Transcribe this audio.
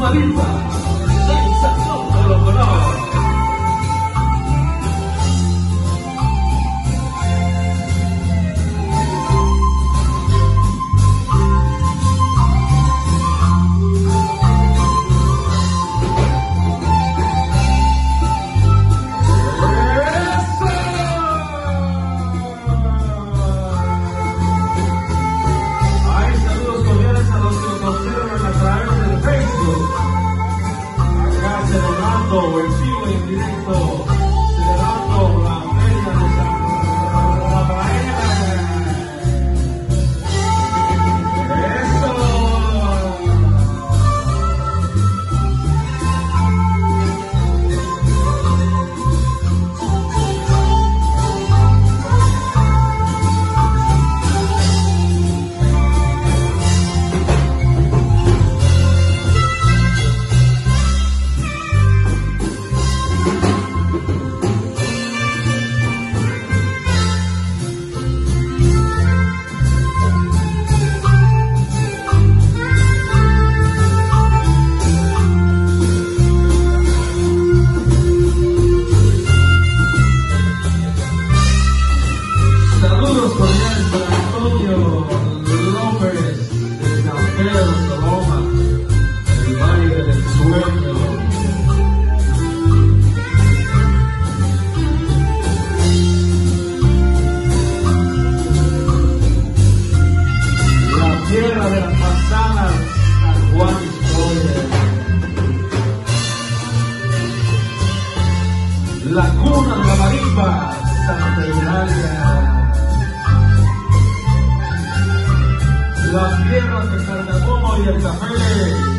Marimba, sensación de los colores. O en vivo y en directo, celebrando la feria de San Rafael. ¡Eso! Saludos cordiales para Antonio López de San Pedro, Soloma, el Valle del Sueño. La tierra de las manzanas, San Juan Historia. La cuna de la marimba, Santa Eulalia. Las tierras de Cartagomo y el café.